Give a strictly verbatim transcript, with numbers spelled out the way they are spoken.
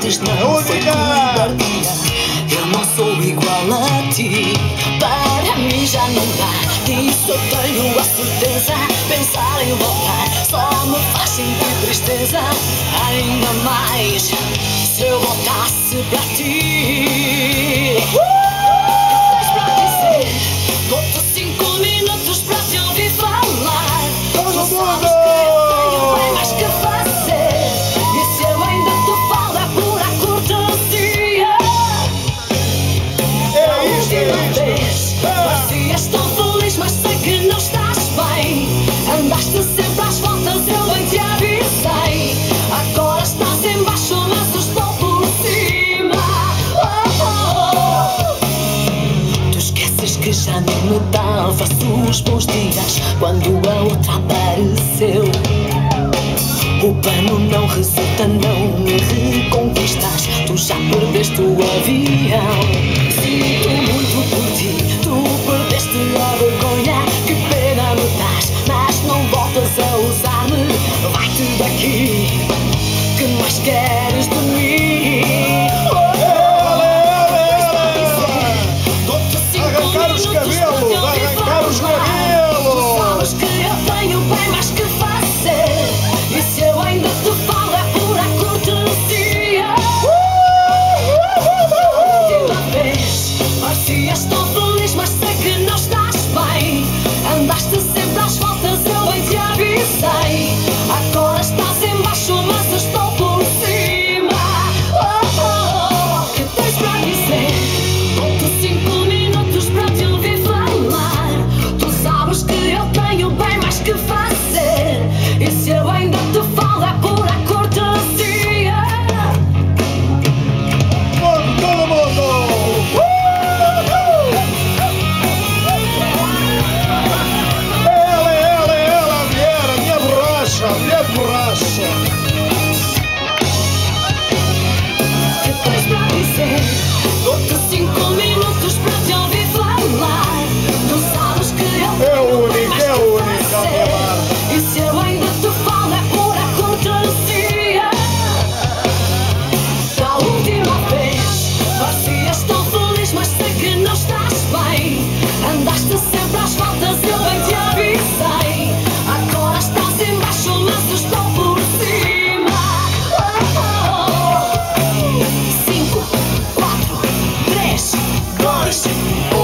vezes não foi covardia. Eu não sou igual a ti, para mim já não dá. Isso eu tenho a certeza. Pensar em voltar só me faz sentir tristeza. Ainda mais se eu voltasse para ti. Tens para dizer, dou-te cinco minutos para te ouvir falar. Tu sabes que eu tenho bem mais que fazer. E se eu ainda te falo é pura cortesia. A última vez parecias tão feliz, mas sei que não estás bem. Andaste sempre às voltas, eu bem te avisei. Agora estás em baixo, mas eu estou por cima. Oh, oh. Tu esqueces que já nem me davas os bons dias quando a outra apareceu. O plano não resulta, não me reconquistas. Tu já perdeste o avião. Sinto muito por ti, tu perdeste a vergonha. Que pena me dás, mas não voltas a usar-me. Vai-te daqui, que mais queres de mim? Dou-te cinco minutos para te ouvir falar. Tu sabes que eu tenho bem mais que fazer. E se eu ainda te falo é pura cortesia. A última vez parecias tão feliz, mas sei que não estás bem. Andaste sempre às voltas, eu bem te avisei. Agora estás em baixo, mas eu estou por cima. Oh, oh, oh. Que tens para dizer? Dou-te cinco minutos para te ouvir falar. Tu sabes que eu tenho bem mais que fazer. E se eu ainda te falo é pura cortesia. Todo mundo! Ela, ela, ela, Vieira, minha borracha, minha borracha. Que tens para dizer? Dou-te cinco minutos para te ouvir falar. Tu sabes que eu É tenho bem única, mais é que única, fazer. minha barba. E se eu ainda te falo é pura cortesia. Da última vez parecias tão feliz, mas sei que não estás bem. Andaste sempre às voltas, eu bem te avisei. Agora estás em baixo, mas eu estou por cima. Oh, oh, oh. Cinco, quatro, três, dois, um.